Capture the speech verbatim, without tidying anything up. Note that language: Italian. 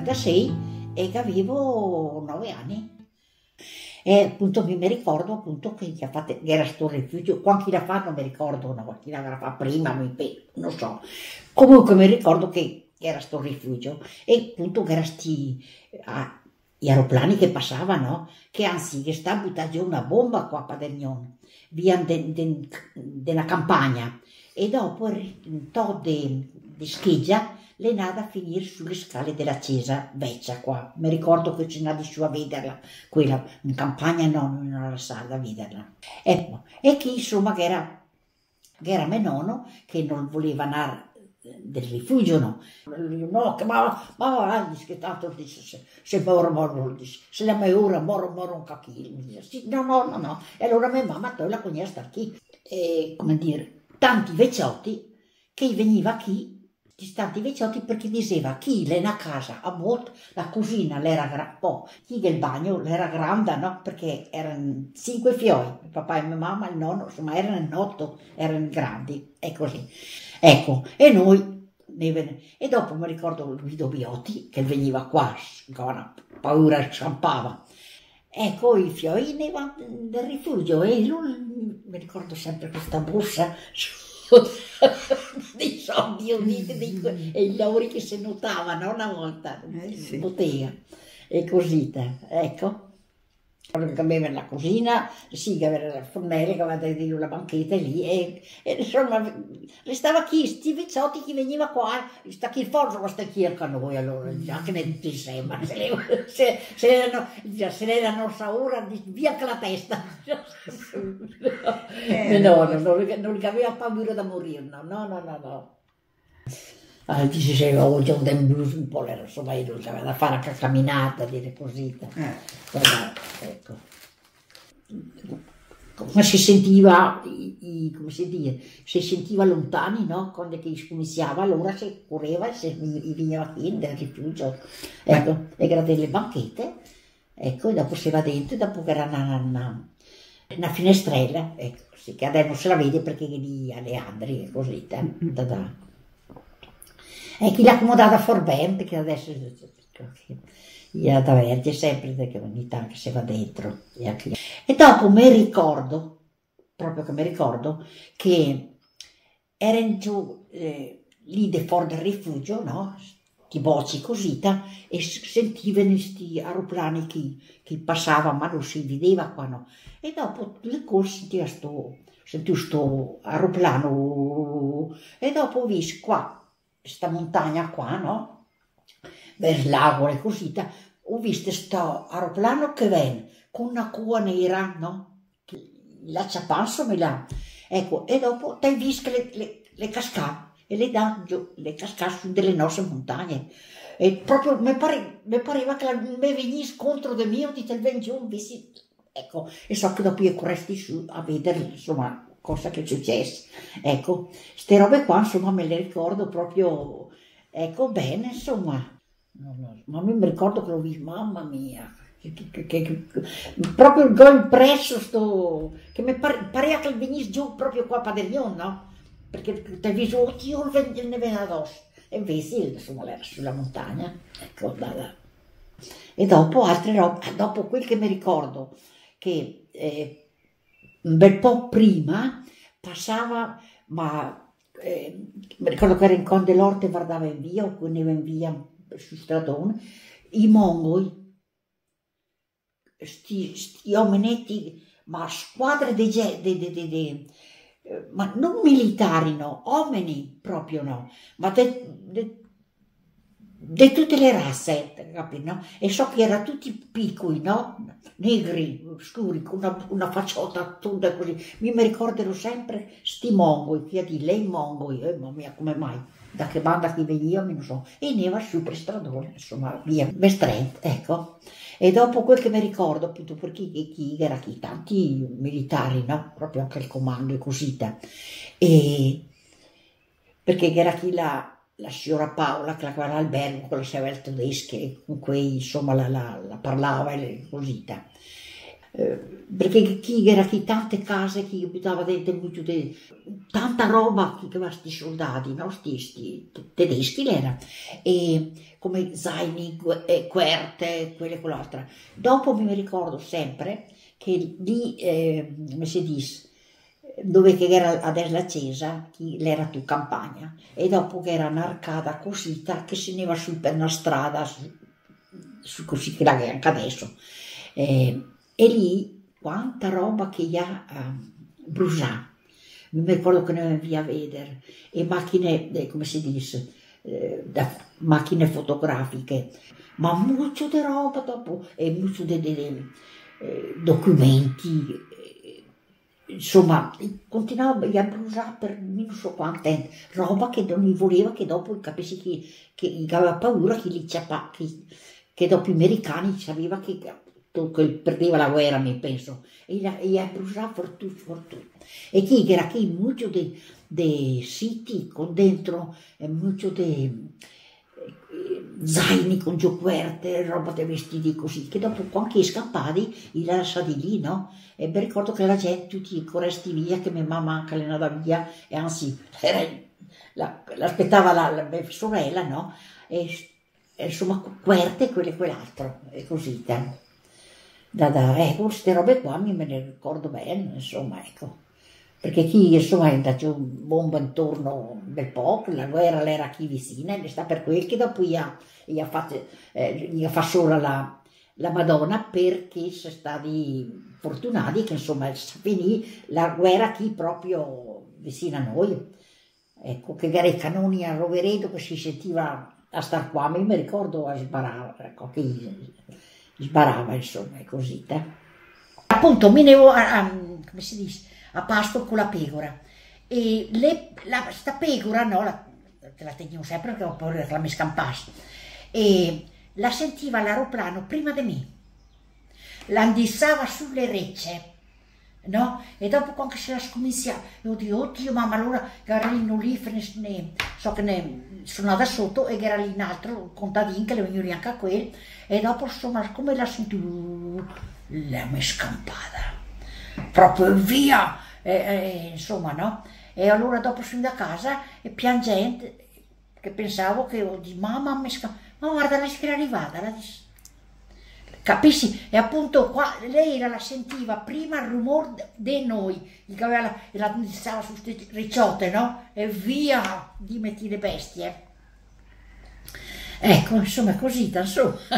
quarantasei e che avevo nove anni. E appunto mi, mi ricordo appunto che, che, fatto, che era sto rifugio, quanti la fa non mi ricordo, no, chi la fa prima, mi, non so. Comunque mi ricordo che era sto rifugio e appunto che era sti ah, gli aeroplani che passavano, che anzi che sta buttando giù una bomba qua a Padernon, via della campagna, e dopo to di scheggia le nada a finire sulle scale della chiesa vecchia qua. Mi ricordo che ce n'è su a vederla, quella in campagna no, non era la sala a vederla. Ecco, e che insomma che era, che era mio nonno che non voleva andare del rifugio, no, no, che ma, ma va, che tanto dice, se, se moro, moro, dice, se la mia ora moro, moro un cacchino, dice, no, no, no, no, e allora mia mamma tu la conosci sta qui, e come dire, tanti vecchiotti che veniva qui, di tanti vecchiotti perché diceva chi è una casa a molto, la cucina l'era grande, poi chi che il bagno l'era grande, no, perché erano cinque fioi, il papà e mia mamma, il nonno, insomma erano otto, erano grandi, e così. Ecco, e noi, e dopo mi ricordo Guido Biotti che veniva qua, con una paura scampava. Ecco, i fioi del rifugio e lui, mi ricordo sempre questa busta dei soldi uniti e i lauri che si notavano una volta in eh, sì. bottega e così, ecco. Che aveva la cucina, sì, che aveva la fornella, che aveva la banchetta lì e, e insomma restava chi, sti vecchiotti che veniva qua, sta chi forza sta qui a noi allora, già che ne ti sembra, se le, se, se erano, se era la nostra ora, via con la testa. Eh, no, no, no, non li aveva paura da morire, no, no, no, no. no. Ah, ti si diceva oggi un blues un po' l'era, insomma io non aveva da fare anche camminata, dire così. Eh. Guarda, ecco. Come si sentiva, i, i, come si dice, si sentiva lontani, no? Quando si iniziava, allora si correva e si veniva qui nel rifugio, ecco, e era delle banchette, ecco, e dopo si va dentro, e dopo era una, una, una finestrella, ecco, sì, che adesso non se la vede perché è lì a Leandri e così, da, da, da. E chi l'ha accomodata for bene, perché adesso gli ha da verge sempre, perché ogni tanto si va dentro. E dopo mi ricordo, proprio che mi ricordo, che erano giù eh, lì de fuori del rifugio, no? Ti bocci così, e sentivano questi aeroplani che, che passavano, ma non si vedeva qua, no? E dopo le corse sentiva sto, sentivo sto aeroplano, e dopo ho visto qua, questa montagna qua, no? Verso l'ago e così, ho visto questo aeroplano che viene con una cua nera, no? La ciapanzo me l'ha. Ecco, e dopo hai visto che le, le, le cascate, e le danno giù, le cascate su delle nostre montagne. E proprio mi pare, pareva che mi venisse contro di me, ho detto il ven giù, invece, ecco, e so che dopo io corresti su a vedere, insomma, cosa che è successo. Ecco, queste robe qua, insomma, me le ricordo proprio, ecco, bene, insomma. No, no, ma mi ricordo che l'ho visto, mamma mia, che, che, che, che, proprio il gol presso, sto, che mi pare, pareva che venisse giù proprio qua a Padernon, no? Perché ti hai visto, oddio, ne viene addosso. E invece, insomma, era sulla montagna, ecco, da, da. E dopo altre robe, dopo quel che mi ricordo, che eh, un bel po' prima passava, ma eh, mi ricordo che era in Conde l'Orte e guardava in via, o veniva in via su stradone, i mongoli, sti, sti omenetti, ma squadre di gente, ma non militari, no, uomini proprio no, ma di tutte le razze, capito, no? E so che erano tutti piccoli, no? Negri, scuri, con una, una facciotta tutta così. Mi, mi ricorderò sempre sti mongoli, che di lei mongoli, eh, mamma mia, come mai? Da che banda che venivano, non so. E neva su per stradone, insomma, via, Mestrent, ecco. E dopo quel che mi ricordo, appunto, perché chi, chi era chi, tanti militari, no? Proprio anche il comando e così. E perché era chi la... la signora Paola che lavorava all'albergo con la sorella tedesca, con cui insomma la, la, la parlava e così. eh, perché chi era chi tante case chi abitava dentro molto de, tanta roba che aveva sti soldati, no? Sti, sti tedeschi l'era, e come zaini, querte, quelle e quell'altra. Dopo mi ricordo sempre che lì, eh, come si dice, dove che era adesso la chiesa, chi l'era tu campagna, e dopo che era un'arcata cosita che si neva su per una strada, su, su così che la che anche adesso. Eh, e lì quanta roba che gli ha uh, bruciato. Mi ricordo che ne via a vedere, e macchine, eh, come si dice, eh, da, macchine fotografiche, ma molto di roba dopo, e molto di eh, documenti, eh, insomma, continuava a bruciare per non so quanto tempo, roba che non mi voleva, che dopo capisci che, che aveva paura che li ciappa, che, che dopo gli americani sapeva che, che perdeva la guerra, mi penso, e gli ha bruciato per tutto, per tutto. E chi era qui molto dei siti con dentro, eh, molto dei zaini con gioquerte, roba dei vestiti così, che dopo quando scappati li lasciati lì, no? E mi ricordo che la gente tutti corresti via, che mia mamma anche le andava via, e anzi l'aspettava la, la mia sorella, no? E, e insomma, querte, quello e quell'altro, e così. Da, da, ecco, queste robe qua mi me ne ricordo bene, insomma, ecco. Perché chi, insomma, è andato un bomba intorno bel po', la guerra l'era qui vicina, e sta per quel che dopo gli ha, gli ha fatto, eh, gli ha fatto solo la, la Madonna, perché sono stati fortunati che, insomma, finì la guerra qui proprio vicino a noi. Ecco, che i cannoni a Rovereto che si sentiva a star qua, mi ricordo a sbarare, ecco, che sbarava, insomma, è così. Eh. Appunto, mi ne ho, come si dice, a pasto con la pecora, e le, la, sta pecora, no, la, la teniamo sempre perché ho paura che la mi scampasse, e la sentiva l'aeroplano prima di me, la andissava sulle recce, no? E dopo quando si la scominciava, io dico, oddio mamma, allora che era lì in Olifere, ne, so che ne sono andata sotto, e che era lì in altro contadino che le venivano anche a quel, e dopo insomma come la sentivo, la mi scampata proprio via, e, e, insomma, no? E allora dopo sono da casa e piangente, che pensavo che oh, di mamma mi scampata, ma guarda, lei che era arrivata, la dis... capisci? E appunto qua lei la sentiva prima il rumore di noi, che aveva la, la stava su queste ricciotte, no? E via di metti le bestie. Ecco, insomma, così, insomma.